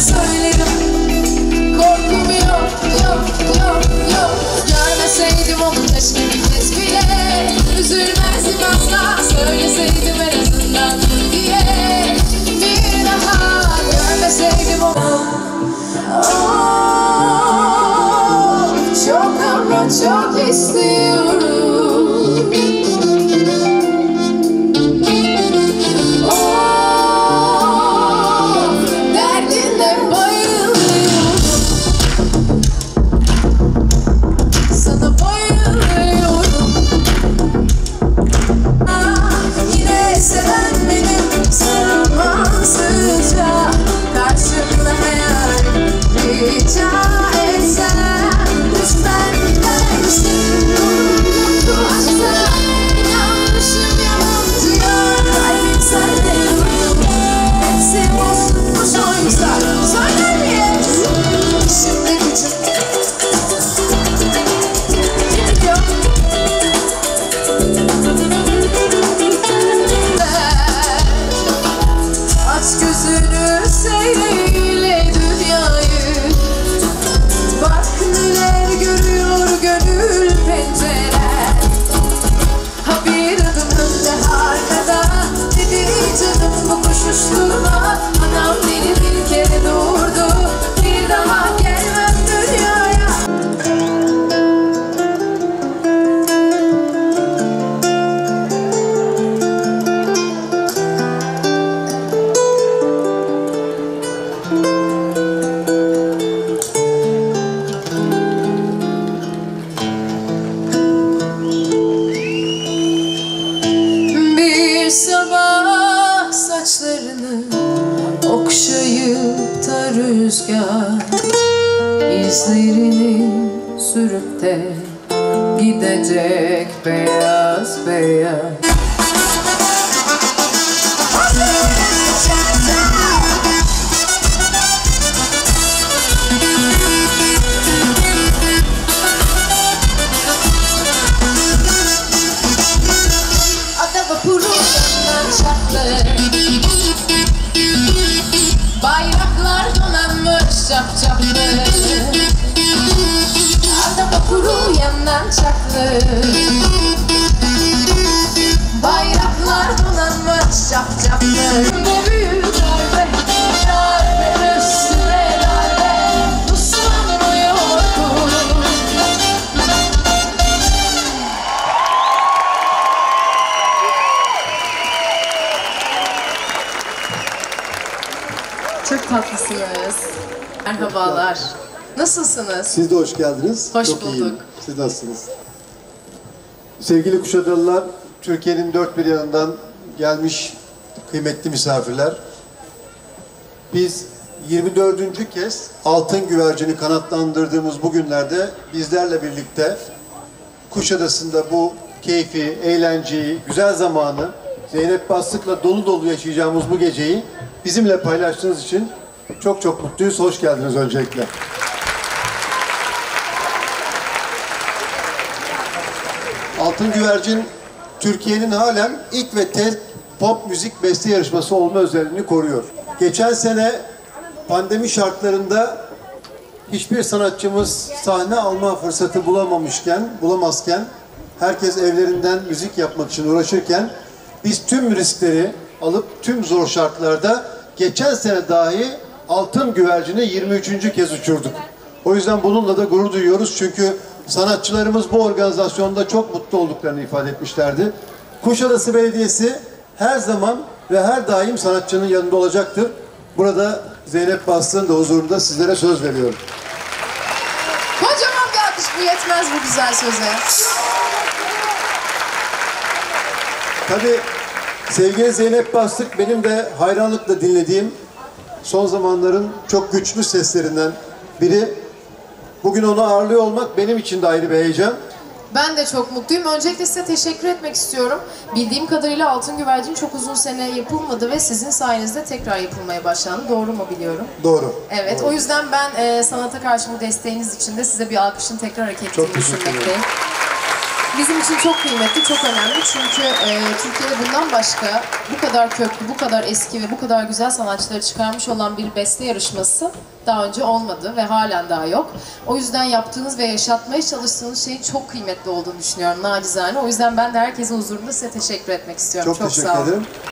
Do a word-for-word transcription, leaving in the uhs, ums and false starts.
söylerim. Korkum yok, yok, yok, yok. Görmeseydim onu keşke bir kez bile. Üzülmezdim asla, söyleseydim en azından diye. Bir daha görmeseydim onu. Oh, çok ama çok istiyorum. Sabah saçlarını okşayıp da rüzgar izlerini sürüp de gidecek beyaz beyaz. Bayraklar donanmış çapçaplı. Ada vapuru yandan çaklı. Bayraklar donanmış çapçaplı. Bu büyük darbe, darbe üstüne darbe. Uslanmıyordu. Çok tatlısınız. Merhabalar. Nasılsınız? Siz de hoş geldiniz. Hoş Çok bulduk. iyiyim. Siz nasılsınız? Sevgili Kuşadalılar, Türkiye'nin dört bir yanından gelmiş kıymetli misafirler. Biz yirmi dördüncü kez Altın Güvercin'i kanatlandırdığımız bu günlerde bizlerle birlikte Kuşadası'nda bu keyfi, eğlenceyi, güzel zamanı, Zeynep Bastık'la dolu dolu yaşayacağımız bu geceyi bizimle paylaştığınız için çok çok mutluyuz. Hoş geldiniz öncelikle. Altın Güvercin, Türkiye'nin halen ilk ve tek pop müzik beste yarışması olma özelliğini koruyor. Geçen sene pandemi şartlarında hiçbir sanatçımız sahne alma fırsatı bulamamışken, bulamazken, herkes evlerinden müzik yapmak için uğraşırken biz tüm riskleri alıp tüm zor şartlarda geçen sene dahi Altın Güvercin'i yirmi üçüncü kez uçurduk. O yüzden bununla da gurur duyuyoruz çünkü sanatçılarımız bu organizasyonda çok mutlu olduklarını ifade etmişlerdi. Kuşadası Belediyesi her zaman ve her daim sanatçının yanında olacaktır. Burada Zeynep Bastık'ın da huzurunda sizlere söz veriyorum. Kocaman bir alkış, bu yetmez bu güzel söze. Tabii sevgili Zeynep Bastık benim de hayranlıkla dinlediğim son zamanların çok güçlü seslerinden biri. Bugün onu ağırlıyor olmak benim için de ayrı bir heyecan. Ben de çok mutluyum. Öncelikle size teşekkür etmek istiyorum. Bildiğim kadarıyla Altın Güvercin çok uzun sene yapılmadı ve sizin sayenizde tekrar yapılmaya başlandı. Doğru mu biliyorum? Doğru. Evet, Doğru. O yüzden ben e, sanata karşı bu desteğiniz için de size bir alkışın tekrar hak ettiğini düşünmekteyim. Bizim için çok kıymetli, çok önemli çünkü e, Türkiye'de bundan başka bu kadar köklü, bu kadar eski ve bu kadar güzel sanatçıları çıkarmış olan bir beste yarışması daha önce olmadı ve halen daha yok. O yüzden yaptığınız ve yaşatmaya çalıştığınız şeyin çok kıymetli olduğunu düşünüyorum nacizane. O yüzden ben de herkesin huzurunda size teşekkür etmek istiyorum. Çok, çok teşekkür sağ olun. ederim.